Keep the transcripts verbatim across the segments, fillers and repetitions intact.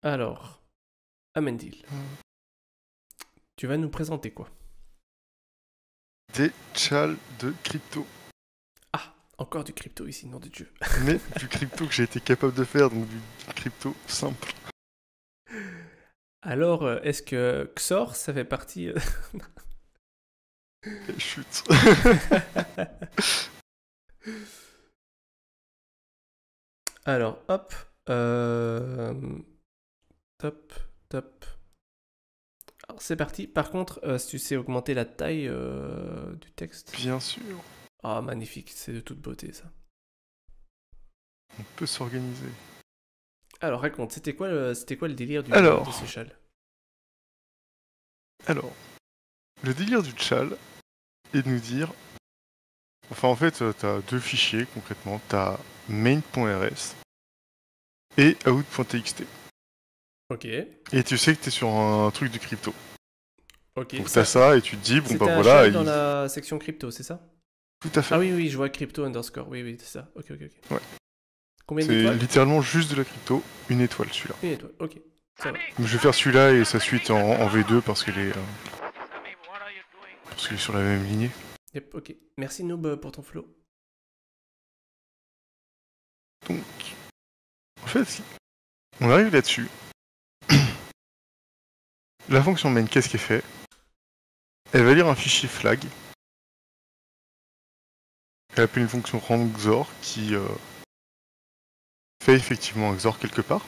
Alors, Amendil, tu vas nous présenter quoi? Des chals de crypto. Ah, encore du crypto ici, nom de Dieu. Mais du crypto que j'ai été capable de faire, donc du crypto simple. Alors, euh, est-ce que Xor, ça fait partie... euh, Et chute. Alors, hop. Euh... Top, top. Alors, c'est parti. Par contre, euh, si tu sais augmenter la taille euh, du texte... Bien sûr, Ah, magnifique, c'est de toute beauté, ça. on peut s'organiser. Alors, raconte, c'était quoi, le... c'était quoi le délire du... Alors. de ce châle? Alors, le délire du chal est de nous dire... Enfin, en fait, t'as deux fichiers, concrètement. T'as main.rs et out.txt. Ok, Et tu sais que t'es sur un truc de crypto. ok. Donc Ça, t'as ça et tu te dis, bon c'était bah un voilà... châle Il... dans la section crypto, c'est ça? Tout à fait. Ah oui, oui, je vois crypto underscore. Oui, oui, c'est ça. Ok, ok, ok. Ouais. Combien C'est d'étoiles? littéralement juste de la crypto, une étoile celui-là. Une étoile, ok. Ça va. Donc je vais faire celui-là et sa suite en, en V deux parce qu'elle est, euh, parce qu'elle est sur la même lignée. Yep, ok. Merci Noob pour ton flow. Donc, en fait, on arrive là-dessus. La fonction main, qu'est-ce qu'elle fait? Elle va lire un fichier flag. Elle appelle une fonction randXOR qui euh, fait effectivement un XOR quelque part.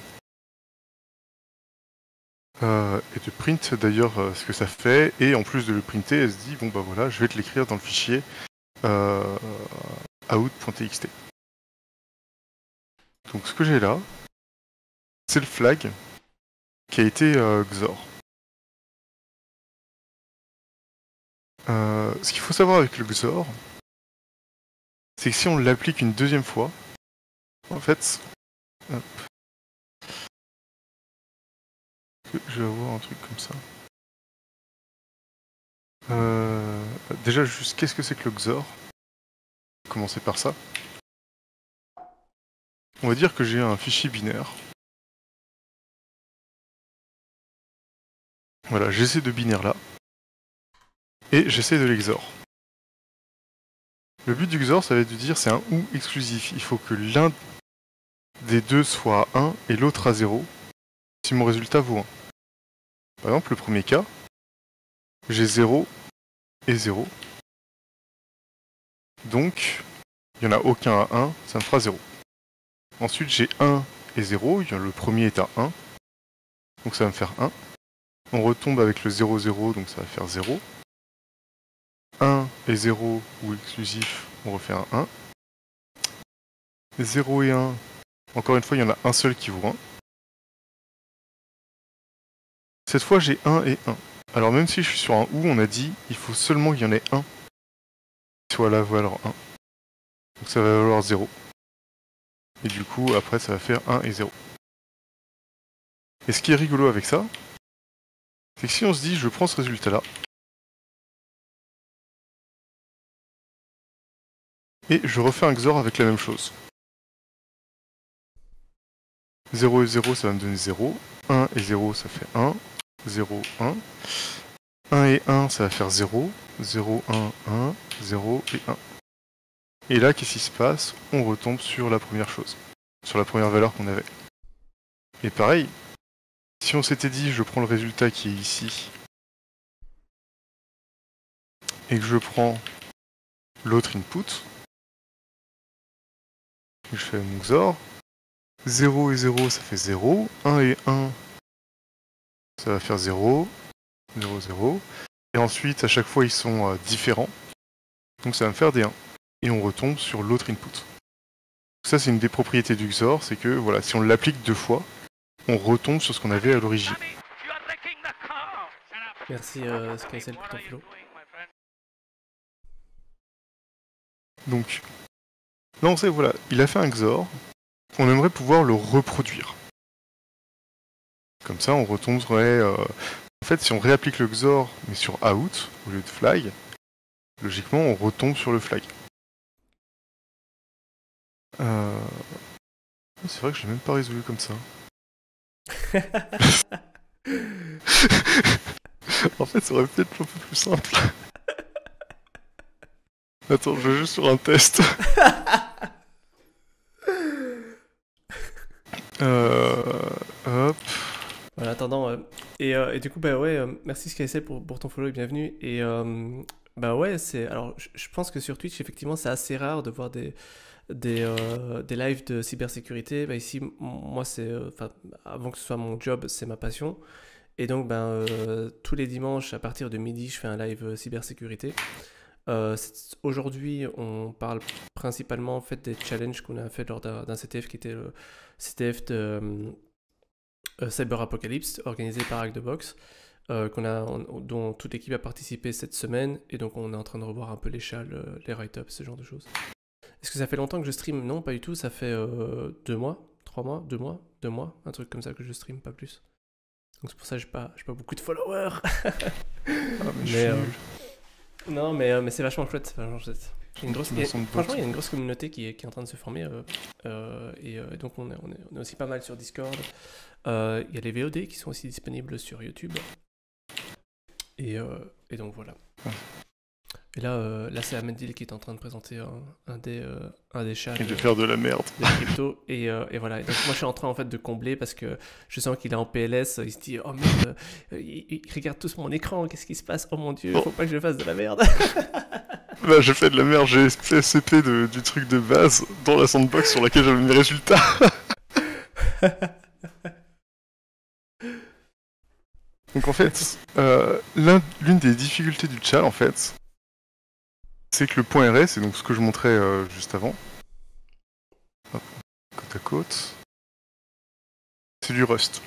Euh, et de print d'ailleurs euh, ce que ça fait. Et en plus de le printer, elle se dit, bon bah voilà, je vais te l'écrire dans le fichier euh, out.txt. Donc ce que j'ai là, c'est le flag qui a été euh, XOR. Euh, ce qu'il faut savoir avec le XOR, c'est que si on l'applique une deuxième fois, en fait, hop, je vais avoir un truc comme ça. Euh, déjà, juste, qu'est-ce que c'est que le XOR? Commencer par ça. On va dire que j'ai un fichier binaire. Voilà, j'essaie de binaire là. Et j'essaie de l'XOR. Le but du XOR, ça va être de dire c'est un OU exclusif. Il faut que l'un des deux soit à un et l'autre à zéro si mon résultat vaut un. Par exemple, le premier cas, j'ai zéro et zéro. Donc, il n'y en a aucun à un, ça me fera zéro. Ensuite, j'ai un et zéro, le premier est à un, donc ça va me faire un. On retombe avec le zéro, zéro, donc ça va faire zéro. un et zéro, ou exclusif, on refait un un. zéro et un, encore une fois, il y en a un seul qui vaut un. Cette fois, j'ai un et un. Alors même si je suis sur un OU, on a dit, il faut seulement qu'il y en ait un qui soit la valeur un. Donc ça va valoir zéro. Et du coup, après, ça va faire un et zéro. Et ce qui est rigolo avec ça, c'est que si on se dit, je prends ce résultat-là, et je refais un XOR avec la même chose. zéro et zéro, ça va me donner zéro. un et zéro, ça fait un. zéro, un. un et un, ça va faire zéro. zéro, un, un. zéro et un. Et là, qu'est-ce qui se passe? On retombe sur la première chose. Sur la première valeur qu'on avait. Et pareil, si on s'était dit, je prends le résultat qui est ici, et que je prends l'autre input, je fais mon XOR, zéro et zéro, ça fait zéro. un et un, ça va faire zéro. zéro, zéro. Et ensuite, à chaque fois, ils sont euh, différents. Donc ça va me faire des un. Et on retombe sur l'autre input. Ça, c'est une des propriétés du XOR, c'est que voilà, si on l'applique deux fois, on retombe sur ce qu'on avait à l'origine. Merci euh, Skycell pour ton flow. Donc, là, on sait, voilà, il a fait un XOR. On aimerait pouvoir le reproduire. Comme ça, on retomberait... Euh... En fait, si on réapplique le XOR, mais sur out, au lieu de flag, logiquement, on retombe sur le flag. Euh... C'est vrai que je l'ai même pas résolu comme ça. En fait, ça aurait pu être un peu plus simple. Attends, je joue sur un test. euh, hop. Voilà, attendant. euh, et, euh, et du coup, bah ouais, euh, merci Skycel pour, pour ton follow et bienvenue. Et euh, bah ouais, c'est. Alors, je je pense que sur Twitch, effectivement, c'est assez rare de voir des, des, euh, des lives de cybersécurité. Bah ici, m- moi, c'est. euh, Enfin, avant que ce soit mon job, c'est ma passion. Et donc, ben, euh, tous les dimanches, à partir de midi, je fais un live euh, cybersécurité. Euh, c'est- Aujourd'hui, on parle principalement en fait des challenges qu'on a fait lors d'un d'un C T F qui était le C T F de euh, euh, Cyber Apocalypse organisé par Hack the Box, euh, qu'on a, on- dont toute l'équipe a participé cette semaine. Et donc, on est en train de revoir un peu les chals, euh, les write-ups, ce genre de choses. Est-ce que ça fait longtemps que je stream? Non, pas du tout. Ça fait euh, deux mois, trois mois, deux mois, deux mois, un truc comme ça que je stream, pas plus. Donc c'est pour ça que j'ai pas, j'ai pas beaucoup de followers. Ah, mais je Mais suis euh, nul. non, mais, euh, mais c'est vachement chouette. C'est vachement chouette. J'ai une grosse, il y a- Vincent de franchement, bot. il y a une grosse communauté qui est, qui est en train de se former. euh, euh, et euh, donc, on est, on, est, on est aussi pas mal sur Discord. Euh, Il y a les V O D qui sont aussi disponibles sur YouTube. Et, euh, et donc, voilà. Et là, euh, là c'est Ahmed Dil qui est en train de présenter un, un des, euh, un des chats Et de de, faire de la merde. des cryptos. Et, euh, et voilà. Et donc, moi, je suis en train en fait de combler parce que je sens qu'il est en P L S. Il se dit, oh merde, euh, il, il regarde tous mon écran. Qu'est-ce qui se passe? Oh mon dieu, Bon, faut pas que je fasse de la merde. bah je fais de la merde, j'ai fait S C P de- du truc de base dans la sandbox sur laquelle j'avais mes résultats. Donc en fait, euh, l'un- l'une des difficultés du chat, en fait, c'est que le point R S, et donc ce que je montrais euh, juste avant, hop, côte à côte, c'est du Rust.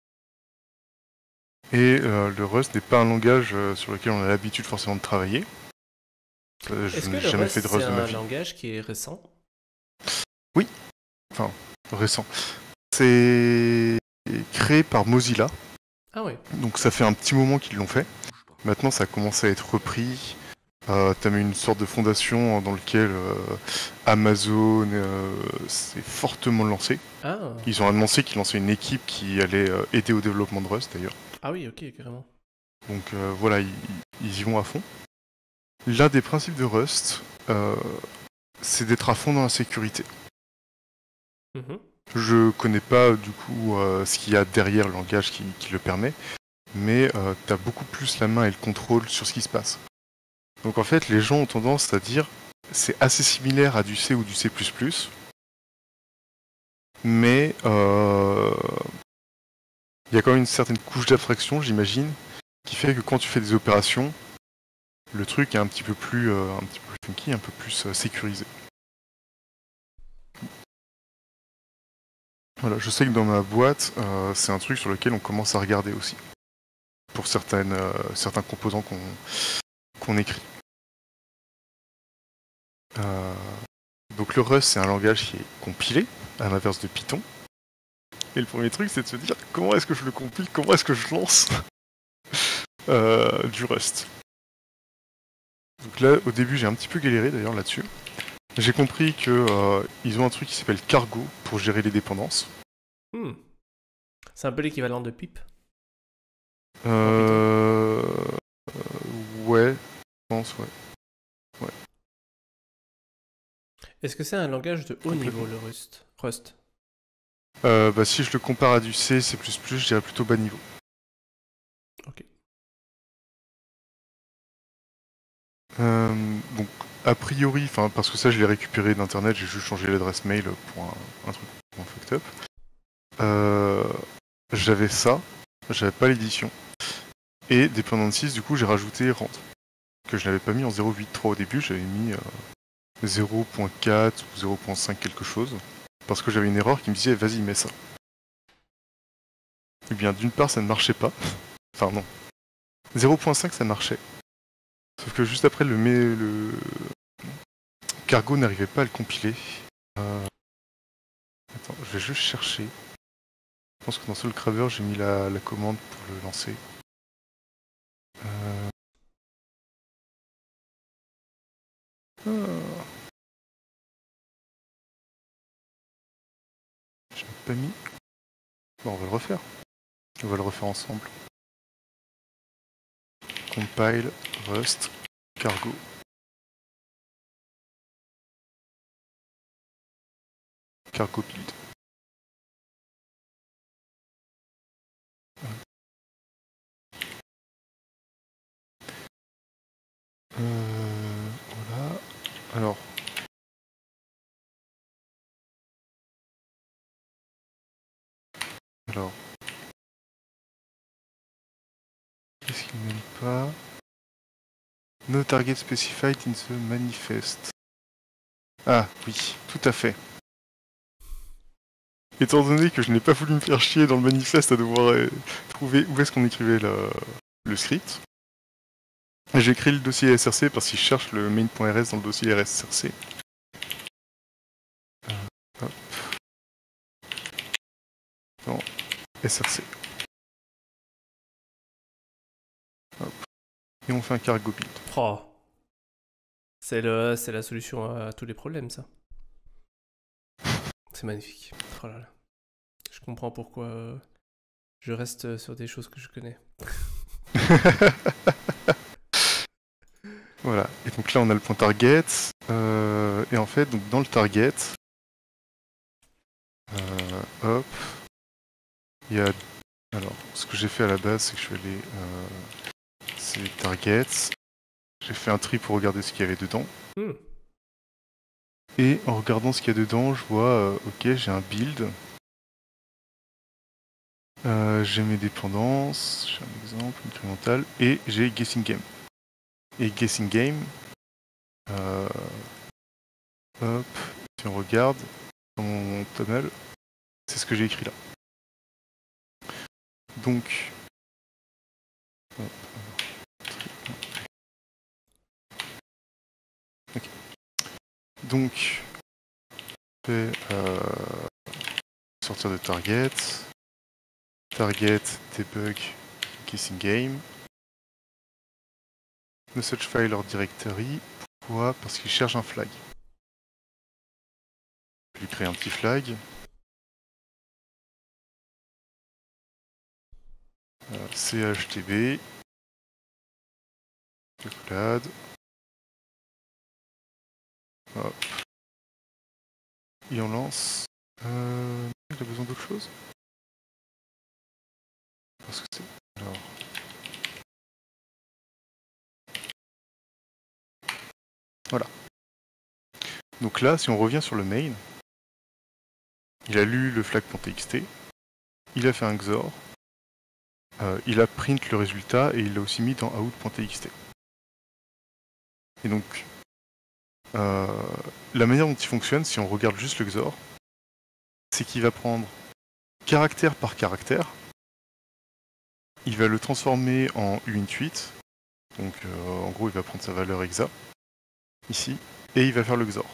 Et euh, le Rust n'est pas un langage euh, sur lequel on a l'habitude forcément de travailler. Euh, je Est-ce que n'ai le jamais Rust, fait de c'est Rust de ma un vie. langage qui est récent? Oui, enfin, récent. C'est créé par Mozilla, Ah oui. donc ça fait un petit moment qu'ils l'ont fait. Maintenant, ça a commencé à être repris. Euh, T'as mis une sorte de fondation dans laquelle euh, Amazon euh, s'est fortement lancé. Ah, Ils ont annoncé qu'ils lançaient une équipe qui allait euh, aider au développement de Rust d'ailleurs. ah oui, ok, carrément. Donc euh, voilà, ils, ils y vont à fond. L'un des principes de Rust, euh, c'est d'être à fond dans la sécurité. Mhm. Je connais pas du coup euh, ce qu'il y a derrière le langage qui, qui le permet, mais euh, t'as beaucoup plus la main et le contrôle sur ce qui se passe. Donc en fait, les gens ont tendance à dire c'est assez similaire à du C ou du C plus plus, mais euh, il y a quand même une certaine couche d'abstraction, j'imagine, qui fait que quand tu fais des opérations, le truc est un petit peu plus, euh, un petit peu plus funky, un peu plus euh, sécurisé. Voilà, je sais que dans ma boîte, euh, c'est un truc sur lequel on commence à regarder aussi, pour certaines, euh, certains composants qu'on qu'on écrit. Euh, donc le Rust, c'est un langage qui est compilé, à l'inverse de Python. Et le premier truc, c'est de se dire comment est-ce que je le compile, comment est-ce que je lance euh, du Rust. Donc là, au début, j'ai un petit peu galéré d'ailleurs là-dessus. J'ai compris que euh, ils ont un truc qui s'appelle Cargo pour gérer les dépendances. Hmm. C'est un peu l'équivalent de Pip. Euh... Ouais, je pense, ouais. ouais. Est-ce que c'est un langage de haut Complètement. niveau, le Rust? Rust. Euh, bah, si je le compare à du C, C++, je dirais plutôt bas niveau. Ok. Euh, donc, a priori, enfin, parce que ça, je l'ai récupéré d'internet, j'ai juste changé l'adresse mail pour un, un truc pour un fucked up. Euh, j'avais ça, j'avais pas l'édition. Et Dependencies, du coup, j'ai rajouté rand, que je n'avais pas mis en zéro point huit point trois au début, j'avais mis euh, zéro point quatre ou zéro point cinq quelque chose, parce que j'avais une erreur qui me disait vas-y, mets ça. Eh bien, d'une part, ça ne marchait pas. Enfin, non. zéro point cinq, ça marchait. Sauf que juste après, le, le... Cargo n'arrivait pas à le compiler. Euh... Attends, je vais juste chercher. Je pense que dans SoulCraver, j'ai mis la, la commande pour le lancer. Euh... Ah. Je l'ai pas mis. Bon, on va le refaire. On va le refaire ensemble. Compile, Rust, cargo. Cargo build. Euh, voilà. Alors. Alors. Qu'est-ce qu'il n'aime pas? No target specified in the manifest. Ah oui, tout à fait. Étant donné que je n'ai pas voulu me faire chier dans le manifeste à devoir euh, trouver où est-ce qu'on écrivait le, le script, j'ai créé le dossier S R C parce qu'il cherche le main.rs dans le dossier S R C. Euh, hop. Non, S R C. Hop. Et on fait un cargo build. Oh. C'est le, c'est la solution à tous les problèmes, ça. C'est magnifique. Oh là là. Je comprends pourquoi euh, je reste sur des choses que je connais. Voilà. Et donc là, on a le point target. Euh, et en fait, donc dans le target, euh, hop, il y a. Alors, ce que j'ai fait à la base, c'est que je suis allé. Euh, c'est targets. J'ai fait un tri pour regarder ce qu'il y avait dedans. Mm. Et en regardant ce qu'il y a dedans, je vois, euh, ok, j'ai un build. Euh, j'ai mes dépendances, j'ai un exemple, incrémental, et j'ai Guessing Game. Et Guessing Game, euh, hop, si on regarde dans mon tunnel, c'est ce que j'ai écrit là. Donc, hop, okay. Donc, je vais euh, sortir de target, target, debug, Guessing Game. No such file or directory. Pourquoi? Parce qu'il cherche un flag. Je vais lui créer un petit flag. Euh, C H T B. Calculade. Hop. Et on lance. Euh, il a besoin d'autre chose? Parce que c'est. Alors. Voilà. Donc là, si on revient sur le main, il a lu le flag.txt, il a fait un X O R, euh, il a print le résultat et il l'a aussi mis dans out.txt. Et donc, euh, la manière dont il fonctionne, si on regarde juste le X O R, c'est qu'il va prendre caractère par caractère, il va le transformer en U int huit, donc euh, en gros il va prendre sa valeur exa, ici, et il va faire le X O R.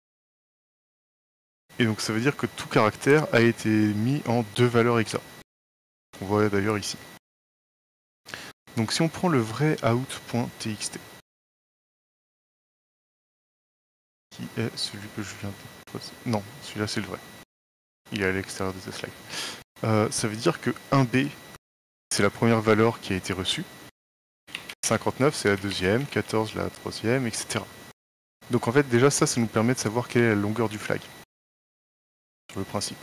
Et donc ça veut dire que tout caractère a été mis en deux valeurs exa. On voit d'ailleurs ici. Donc si on prend le vrai out.txt, qui est celui que je viens de... Non, celui-là c'est le vrai. Il est à l'extérieur de ce slide. Euh, ça veut dire que un B, c'est la première valeur qui a été reçue. cinquante-neuf, c'est la deuxième, quatorze, la troisième, et cetera. Donc en fait, déjà ça, ça nous permet de savoir quelle est la longueur du flag. Sur le principe.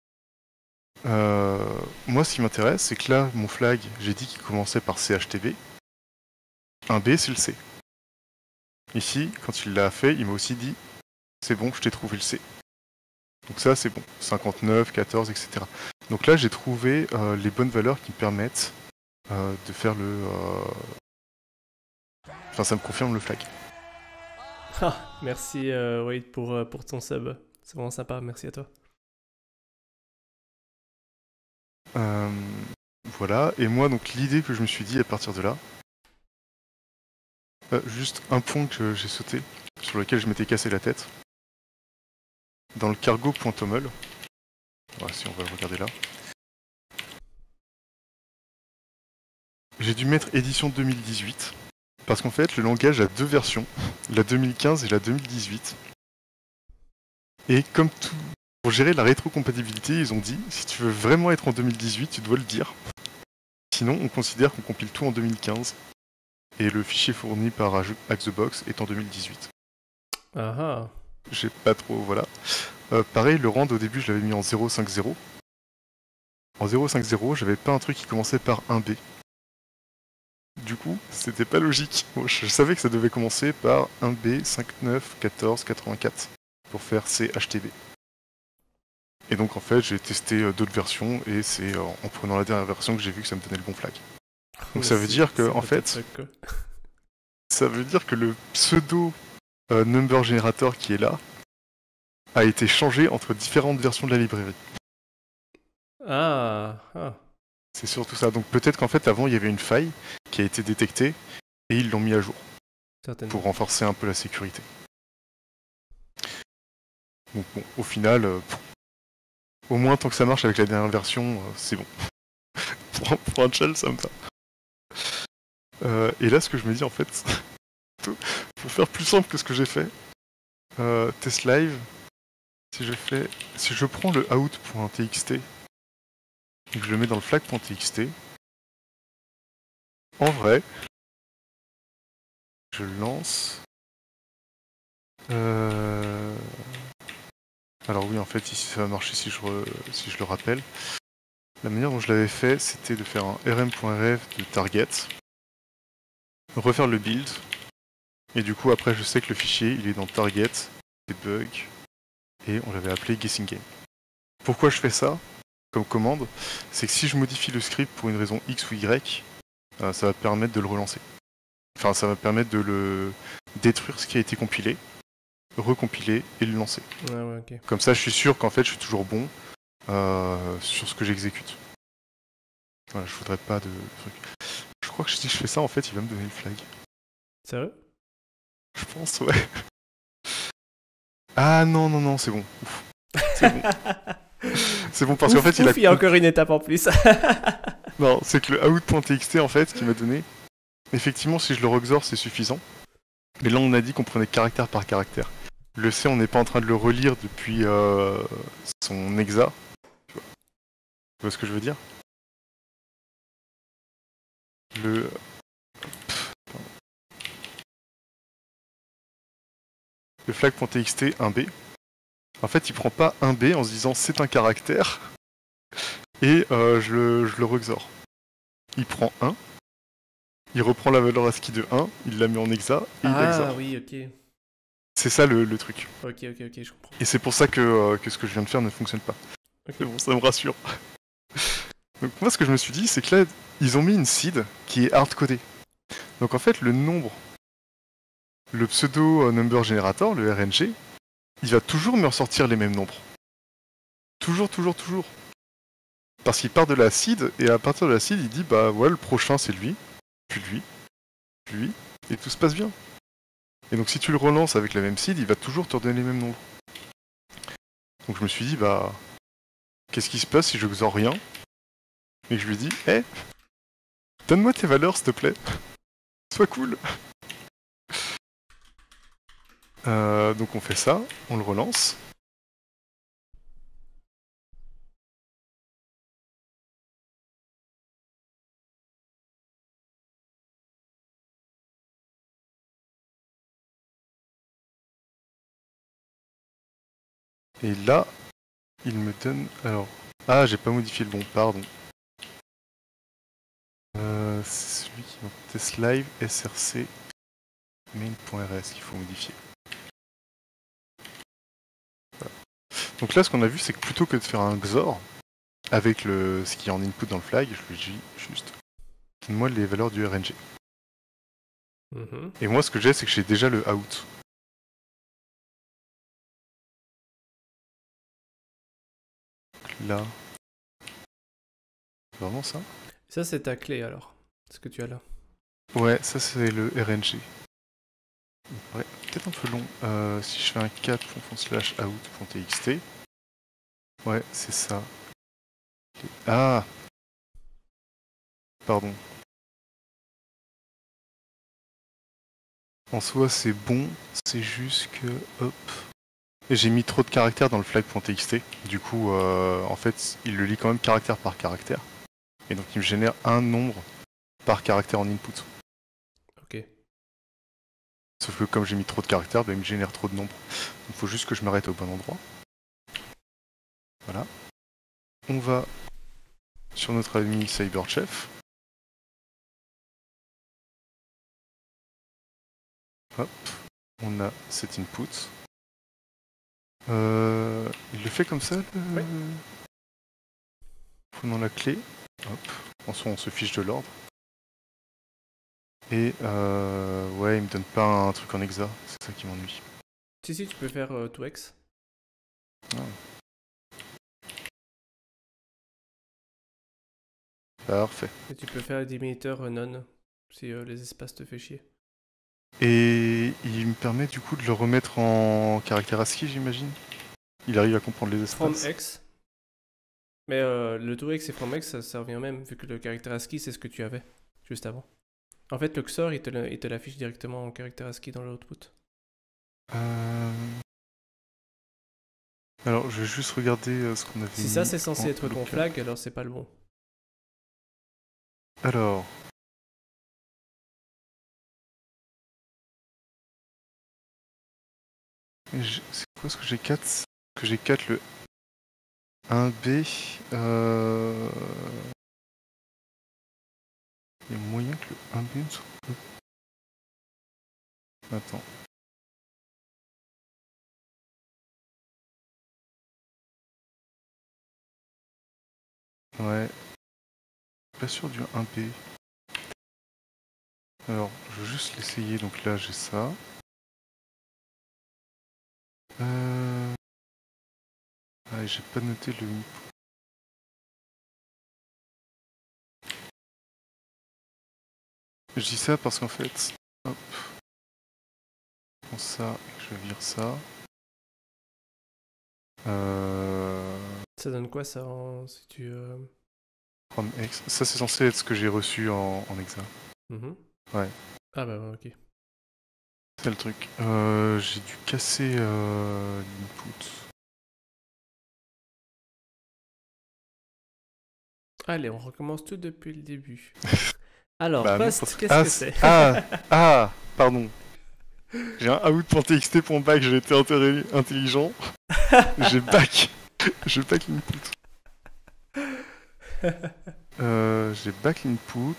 Euh, moi, ce qui m'intéresse, c'est que là, mon flag, j'ai dit qu'il commençait par C H T B. Un B, c'est le C. Ici, quand il l'a fait, il m'a aussi dit c'est bon, je t'ai trouvé le C. Donc ça, c'est bon. cinquante-neuf, quatorze, et cetera. Donc là, j'ai trouvé euh, les bonnes valeurs qui me permettent euh, de faire le... Euh... Enfin, ça me confirme le flag. Ah, merci euh, Wade pour, euh, pour ton sub. C'est vraiment sympa, merci à toi. Euh, voilà, et moi, donc l'idée que je me suis dit à partir de là, euh, juste un point que j'ai sauté, sur lequel je m'étais cassé la tête, dans le cargo.toml, voilà, si on va le regarder là, j'ai dû mettre édition deux mille dix-huit, parce qu'en fait, le langage a deux versions, la deux mille quinze et la deux mille dix-huit, et comme tout, pour gérer la rétrocompatibilité, ils ont dit, si tu veux vraiment être en deux mille dix-huit, tu dois le dire. Sinon, on considère qu'on compile tout en deux mille quinze. Et le fichier fourni par Hackthebox est en deux mille dix-huit. Ah ah. J'ai pas trop, voilà. Euh, pareil, le rand au début je l'avais mis en zéro cinq zéro. En zéro cinq zéro, j'avais pas un truc qui commençait par un B. Du coup, c'était pas logique. Bon, je savais que ça devait commencer par un B cinq neuf quatorze quatre-vingt-quatre pour faire C H T B. Et donc en fait, j'ai testé euh, d'autres versions et c'est euh, en prenant la dernière version que j'ai vu que ça me donnait le bon flag. Donc ça veut dire que en fait, ça veut dire que le pseudo euh, number generator qui est là a été changé entre différentes versions de la librairie. Ah, ah. C'est surtout ça. Donc peut-être qu'en fait avant il y avait une faille qui a été détectée et ils l'ont mis à jour pour renforcer un peu la sécurité. Donc bon, au final, euh, au moins tant que ça marche avec la dernière version, euh, c'est bon. pour, pour un shell, ça me va. Euh, et là, ce que je me dis en fait, pour faire plus simple que ce que j'ai fait, euh, test live, si je fais, si je prends le out.txt et que je le mets dans le flag.txt, en vrai, je le lance. Euh... Alors oui, en fait, ici ça va marcher si je, re... si je le rappelle. La manière dont je l'avais fait, c'était de faire un rm.ref de target, refaire le build, et du coup après je sais que le fichier il est dans target, debug, et on l'avait appelé guessing game. Pourquoi je fais ça comme commande? C'est que si je modifie le script pour une raison X ou Y, euh, ça va permettre de le relancer. Enfin, ça va permettre de le détruire ce qui a été compilé, recompiler et le lancer. Ouais, ouais, okay. Comme ça, je suis sûr qu'en fait, je suis toujours bon euh, sur ce que j'exécute. Voilà, je voudrais pas de trucs. Je crois que si je fais ça, en fait, il va me donner le flag. Sérieux? Je pense, ouais. Ah non, non, non, c'est bon. Ouf. C'est bon. C'est bon parce qu'en fait, il a... il y a encore une étape en plus. Non, c'est que le out.txt, en fait, qui m'a donné... Effectivement, si je le re-xor, c'est suffisant. Mais là, on a dit qu'on prenait caractère par caractère. Le C, on n'est pas en train de le relire depuis euh, son exa. Tu vois. Tu vois ce que je veux dire? Le... Le flag.txt un B. En fait, il prend pas un B en se disant c'est un caractère et euh, je le, je le re-xor. Il prend un, il reprend la valeur ASCII de un, il la met en exa et ah, il exore. Ah oui, ok. C'est ça le, le truc. Ok, ok, ok, je comprends. Et c'est pour ça que, euh, que ce que je viens de faire ne fonctionne pas. Okay. Bon, ça me rassure. Donc moi, ce que je me suis dit, c'est que là, ils ont mis une seed qui est hard-codée. Donc en fait, le nombre, le pseudo number generator, le R N G, il va toujours me ressortir les mêmes nombres. Toujours, toujours, toujours. Parce qu'il part de la seed, et à partir de la seed, il dit, bah ouais, le prochain c'est lui, puis lui, puis lui, et tout se passe bien. Et donc si tu le relances avec la même seed, il va toujours te redonner les mêmes nombres. Donc je me suis dit, bah, qu'est-ce qui se passe si je xor rien, et que je lui dis, hé, hey, donne-moi tes valeurs s'il te plaît, sois cool. Euh, donc on fait ça, on le relance. Et là, il me donne... Alors... Ah, j'ai pas modifié le bon, pardon. Euh, c'est celui qui va test live src main.rs qu'il faut modifier. Voilà. Donc là, ce qu'on a vu, c'est que plutôt que de faire un xor avec le, ce qui est en input dans le flag, je lui dis juste donne-moi les valeurs du R N G. Mm-hmm. Et moi, ce que j'ai, c'est que j'ai déjà le out. Donc là, vraiment ça. Ça, c'est ta clé alors, ce que tu as là. Ouais, ça c'est le R N G. Ouais, peut-être un peu long. Euh, si je fais un cat slash out.txt. Ouais, c'est ça. Ah! Pardon. En soi, c'est bon, c'est juste que... Hop. Et j'ai mis trop de caractères dans le flag.txt. Du coup, euh, en fait, il le lit quand même caractère par caractère. Et donc il me génère un nombre par caractère en input. Ok. Sauf que comme j'ai mis trop de caractères, bah, il me génère trop de nombres. Il faut juste que je m'arrête au bon endroit. Voilà. On va sur notre ami Cyberchef. Hop. On a cet input. Euh, il le fait comme ça, le... Oui. Prenons la clé. Hop. En soi, on se fiche de l'ordre. Et euh, ouais, il me donne pas un truc en hexa. C'est ça qui m'ennuie. Si, si, tu peux faire euh, two x. Ah. Parfait. Et tu peux faire délimiter euh, non, si euh, les espaces te fait chier. Et il me permet du coup de le remettre en caractère ASCII, j'imagine. Il arrive à comprendre les espaces. From X. Mais euh, le two x et from X, ça, ça revient même, vu que le caractère ASCII, c'est ce que tu avais, juste avant. En fait, le X O R, il te le- il te l'affiche directement en caractère ASCII dans l'output. Euh... Alors, je vais juste regarder euh, ce qu'on avait Si mis ça, c'est censé en être ton local. flag, alors c'est pas le bon. Alors... je- C'est quoi ce que j'ai quatre Que j'ai quatre, le un B... Euh... Il y a moyen que le un B ne soit pas... Attends. Ouais. Pas sûr du un B. Alors, je veux juste l'essayer, donc là j'ai ça. Euh... Ah, j'ai pas noté le... Je dis ça parce qu'en fait... Hop. Je prends ça et que je vire ça. Euh... Ça donne quoi ça en... si tu... Euh... From X. Ça c'est censé être ce que j'ai reçu en, en hexa. mhm. Ouais. Ah bah ok. C'est le truc. Euh, j'ai dû casser euh, l'input. Allez, on recommence tout depuis le début. Alors, Bah, non, post, parce que- qu'est-ce ah, que c'est- c'est? Ah, ah, pardon. J'ai un out.txt pour back, j'ai été inté- intelligent. J'ai back. J'ai back l'input. Euh, j'ai back l'input.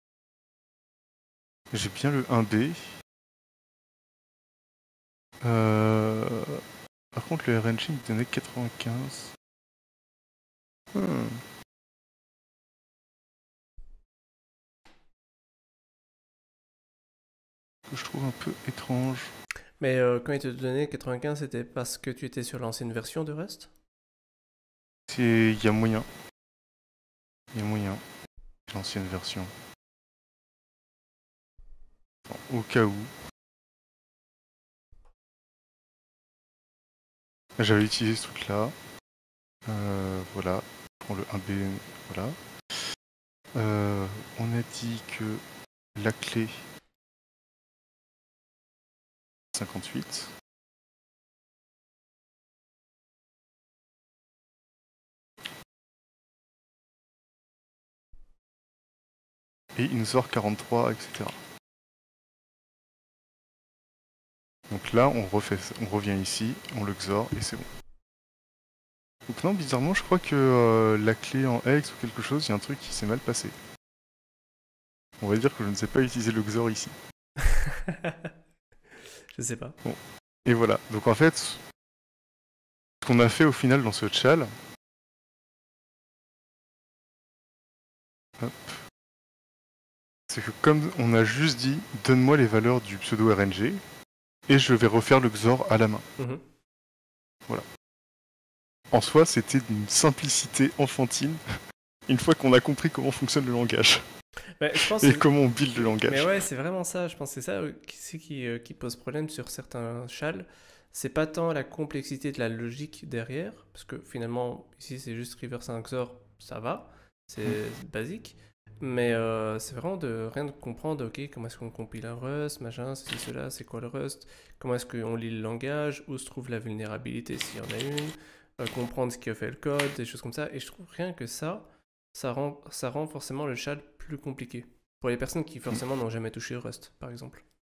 J'ai bien le un B. Euh... Par contre, le R N G me donnait quatre-vingt-quinze. Hmm. Que je trouve un peu étrange. Mais euh, quand il te donnait quatre-vingt-quinze, c'était parce que tu étais sur l'ancienne version de Rust? C'est... Il y a moyen. Il y a moyen. L'ancienne version. Bon, au cas où. J'avais utilisé ce truc là. Euh, voilà. Je prends le un B. Voilà. Euh, on a dit que la clé cinquante-huit. Et il nous sort quarante-trois, et cetera. Donc là, on refait, on revient ici, on le xor et c'est bon. Donc non, bizarrement, je crois que euh, la clé en hex ou quelque chose, il y a un truc qui s'est mal passé. On va dire que je ne sais pas utiliser le xor ici. Je sais pas. Bon. Et voilà. Donc en fait, ce qu'on a fait au final dans ce tchal, hop, c'est que comme on a juste dit, donne-moi les valeurs du pseudo R N G, et je vais refaire le xor à la main. Mhm. Voilà. En soi, c'était d'une simplicité enfantine, une fois qu'on a compris comment fonctionne le langage. Mais je pense Et que- comment on build le langage. Mais ouais, c'est vraiment ça. Je pense que c'est ça euh, qui, c'est qui, euh, qui pose problème sur certains chals. C'est pas tant la complexité de la logique derrière, parce que finalement, ici, c'est juste reverse un X O R, ça va, c'est basique. Mais euh, c'est vraiment de rien de comprendre, ok, comment est-ce qu'on compile un Rust, machin, ceci, cela, c'est quoi le Rust, comment est-ce qu'on lit le langage, où se trouve la vulnérabilité s'il y en a une, euh, comprendre ce qui a fait le code, des choses comme ça. Et je trouve rien que ça, ça rend, ça rend forcément le shell plus compliqué. Pour les personnes qui forcément n'ont jamais touché au Rust, par exemple.